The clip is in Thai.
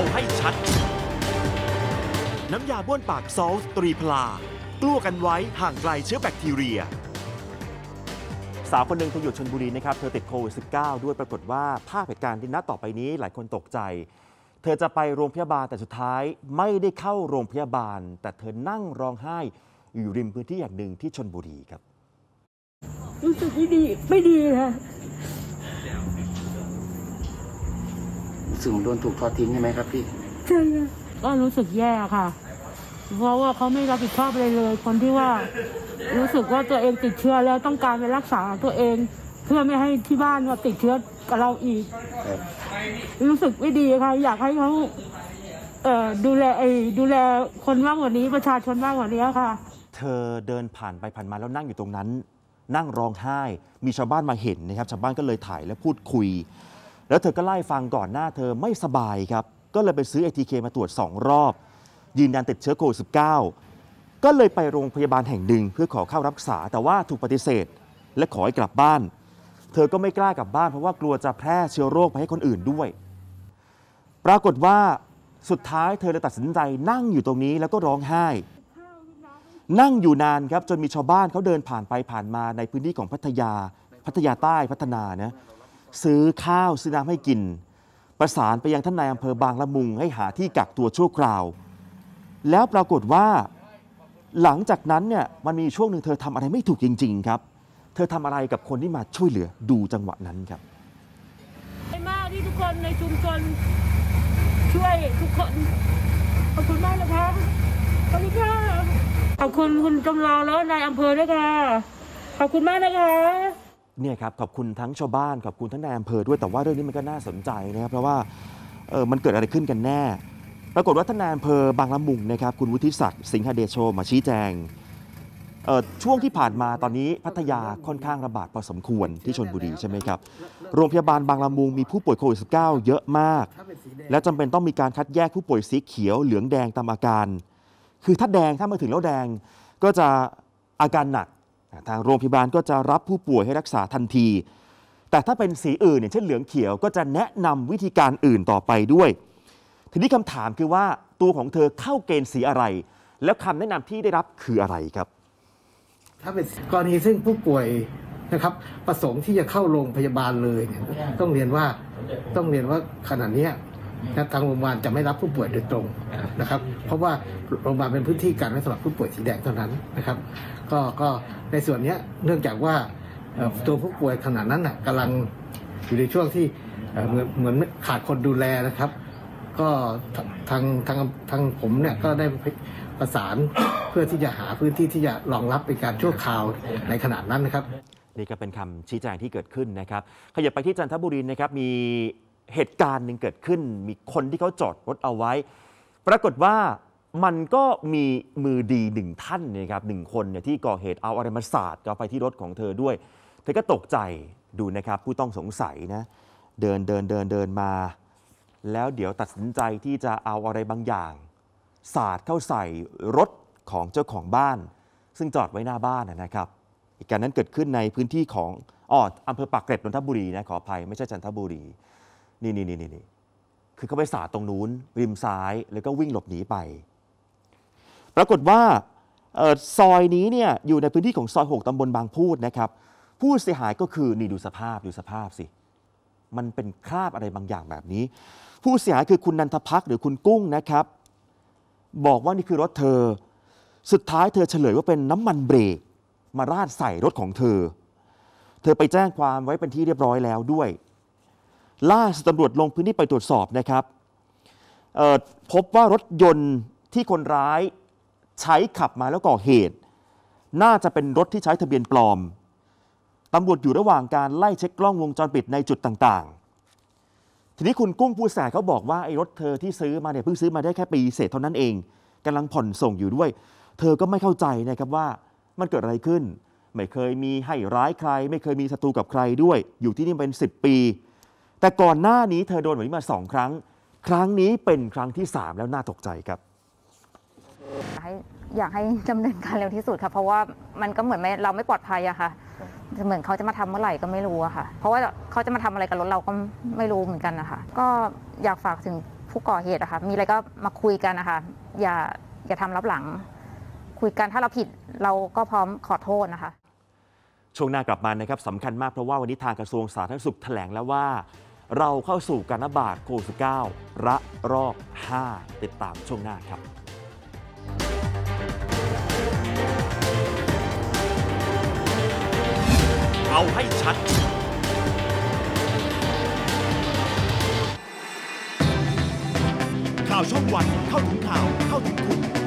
ให้ชัดน้ำยาบ้วนปากซอลตรีพลากลัวกันไว้ห่างไกลเชื้อแบคทีเรียสาวคนหนึ่งเธออยู่ชลบุรีนะครับเธอติดโควิด -19 ด้วยปรากฏว่าภาพเหตุการณ์ที่นัดต่อไปนี้หลายคนตกใจเธอจะไปโรงพยาบาลแต่สุดท้ายไม่ได้เข้าโรงพยาบาลแต่เธอนั่งร้องไห้อยู่ริมพื้นที่อย่างหนึ่งที่ชลบุรีครับรู้สึกไม่ดีค่ะรู้สึกโดนถูกทอดทิ้งใช่ไหมครับพี่ใช่ค่ะก็รู้สึกแย่ค่ะเพราะว่าเขาไม่รับผิดชอบอะไรเลยคนที่ว่ารู้สึกว่าตัวเองติดเชื้อแล้วต้องการไปรักษาตัวเองเพื่อไม่ให้ที่บ้านมาติดเชื้อกับเราอีกรู้สึกไม่ดีค่ะอยากให้เขาดูแลคนมากกว่านี้ประชาชนมากกว่านี้ค่ะเธอเดินผ่านไปผ่านมาแล้วนั่งอยู่ตรงนั้นนั่งร้องไห้มีชาวบ้านมาเห็นนะครับชาวบ้านก็เลยถ่ายและพูดคุยแล้วเธอก็ไล่ฟังก่อนหน้าเธอไม่สบายครับก็เลยไปซื้อ ATK มาตรวจ2 รอบยืนยันติดเชื้อโควิด -19 ก็เลยไปโรงพยาบาลแห่งหนึ่งเพื่อขอเข้ารักษาแต่ว่าถูกปฏิเสธและขอให้กลับบ้านเธอก็ไม่กล้ากลับบ้านเพราะว่ากลัวจะแพร่เชื้อโรคไปให้คนอื่นด้วยปรากฏว่าสุดท้ายเธอเลยตัดสินใจนั่งอยู่ตรงนี้แล้วก็ร้องไห้นั่งอยู่นานครับจนมีชาวบ้านเขาเดินผ่านไปผ่านมาในพื้นที่ของพัทยาใต้พัฒนานะซื้อข้าวซื้อน้ำให้กินประสานไปยังท่านนายอำเภอบางละมุงให้หาที่กักตัวชั่วคราวแล้วปรากฏว่าหลังจากนั้นเนี่ยมันมีช่วงหนึ่งเธอทำอะไรไม่ถูกจริงๆครับเธอทำอะไรกับคนที่มาช่วยเหลือดูจังหวะนั้นครับขอบคุณมากที่ทุกคนในชุมชนช่วยทุกคนขอบคุณมากนะคะขอบคุณค่ะขอบคุณคุณจำลองแล้วนายอำเภอด้วยค่ะขอบคุณมากนะคะเนี่ยครับขอบคุณทั้งชาวบ้านขอบคุณทั้งนายอำเภอด้วยแต่ว่าเรื่องนี้มันก็น่าสนใจนะครับเพราะว่ามันเกิดอะไรขึ้นกันแน่ปรากฏว่าท่านนายอำเภอบางละมุงนะครับคุณวุฒิศักดิ์สิงหเดโชมาชี้แจงช่วงที่ผ่านมาตอนนี้พัทยาค่อนข้างระบาดพอสมควรที่ชลบุรีใช่ไหมครับโรงพยาบาลบางละมุงมีผู้ป่วยโควิด -19 เยอะมากและจำเป็นต้องมีการคัดแยกผู้ป่วยสีเขียวเหลืองแดงตามอาการคือถ้ามาถึงแล้วแดงก็จะอาการหนักทางโรงพยาบาลก็จะรับผู้ป่วยให้รักษาทันทีแต่ถ้าเป็นสีอื่นอย่างเช่นเหลืองเขียวก็จะแนะนำวิธีการอื่นต่อไปด้วยทีนี้คำถามคือว่าตัวของเธอเข้าเกณฑ์สีอะไรแล้วคำแนะนำที่ได้รับคืออะไรครับถ้าเป็นกรณีซึ่งผู้ป่วยนะครับประสงค์ที่จะเข้าโรงพยาบาลเลยเนี่ยต้องเรียนว่าขณะนี้ทางโรงพยาบาลจะไม่รับผู้ป่วยโดยตรงนะครับเพราะว่าโรงพยาบาลเป็นพื้นที่การไว้สำหรับผู้ป่วยสีแดงเท่านั้นนะครับก็ในส่วนนี้เนื่องจากว่าตัวผู้ป่วยขณะนั้นน่ะกำลังอยู่ในช่วงที่เหมือนขาดคนดูแลนะครับก็ทางผมเนี่ยก็ได้ประสานเพื่อที่จะหาพื้นที่ที่จะรองรับเป็นการชั่วคราวในขณะนั้นนะครับนี่ก็เป็นคำชี้แจงที่เกิดขึ้นนะครับขยับไปที่จันทบุรีนะครับมีเหตุการณ์หนึ่งเกิดขึ้นมีคนที่เขาจอดรถเอาไว้ปรากฏว่ามันก็มีมือดี1 ท่านนะครับ1 คนเนี่ยที่ก่อเหตุเอาอะไรมาสาดเข้าไปที่รถของเธอด้วยเธอก็ตกใจดูนะครับผู้ต้องสงสัยนะเดินมาแล้วเดี๋ยวตัดสินใจที่จะเอาอะไรบางอย่างสาดเข้าใส่รถของเจ้าของบ้านซึ่งจอดไว้หน้าบ้านนะครับเหตุการณ์นั้นเกิดขึ้นในพื้นที่ของอำเภอปากเกร็ดนนทบุรีนะขออภัยไม่ใช่จันทบุรีนี่คือเขาไปสาดตรงนู้นริมซ้ายแล้วก็วิ่งหลบหนีไปปรากฏว่าซอยนี้เนี่ยอยู่ในพื้นที่ของซอย6ตำบลบางพูดนะครับผู้เสียหายก็คือนี่ดูสภาพสิมันเป็นคราบอะไรบางอย่างแบบนี้ผู้เสียหายคือคุณนันทพักหรือคุณกุ้งนะครับบอกว่านี่คือรถเธอสุดท้ายเธอเฉลยว่าเป็นน้ำมันเบรกมาราดใส่รถของเธอไปแจ้งความไว้เป็นที่เรียบร้อยแล้วด้วยล่าสุดตำรวจลงพื้นที่ไปตรวจสอบนะครับพบว่ารถยนต์ที่คนร้ายใช้ขับมาแล้วก่อเหตุน่าจะเป็นรถที่ใช้ทะเบียนปลอมตำรวจอยู่ระหว่างการไล่เช็คกล้องวงจรปิดในจุดต่างๆทีนี้คุณกุ้งผู้เสียหายเขาบอกว่าไอ้รถเธอที่ซื้อมาเนี่ยเพิ่งซื้อมาได้แค่ปีเศษเท่านั้นเองกำลังผ่อนส่งอยู่ด้วยเธอก็ไม่เข้าใจนะครับว่ามันเกิดอะไรขึ้นไม่เคยมีให้ร้ายใครไม่เคยมีศัตรูกับใครด้วยอยู่ที่นี่เป็น10 ปีแต่ก่อนหน้านี้เธอโดนแบบนี้มา2 ครั้งครั้งนี้เป็นครั้งที่3แล้วน่าตกใจครับอยากให้ดำเนินการเร็วที่สุดค่ะเพราะว่ามันก็เหมือนเราไม่ปลอดภัยอะค่ะเหมือนเขาจะมาทำเมื่อไหร่ก็ไม่รู้อะค่ะเพราะว่าเขาจะมาทำอะไรกับรถเราก็ไม่รู้เหมือนกันนะคะก็อยากฝากถึงผู้ก่อเหตุอะค่ะมีอะไรก็มาคุยกันนะคะอย่าทำรับหลัง คุยกันถ้าเราผิดเราก็พร้อมขอโทษนะคะช่วงหน้ากลับมานะครับสำคัญมากเพราะว่าวันนี้ทางกระทรวงสาธารณสุขแถลงแล้วว่าเราเข้าสู่การระบาดโควิด -19 ระลอก 5 ติดตามช่วงหน้าครับเอาให้ชัดข่าวช่องวันเข้าถึงข่าวเข้าถึงคุณ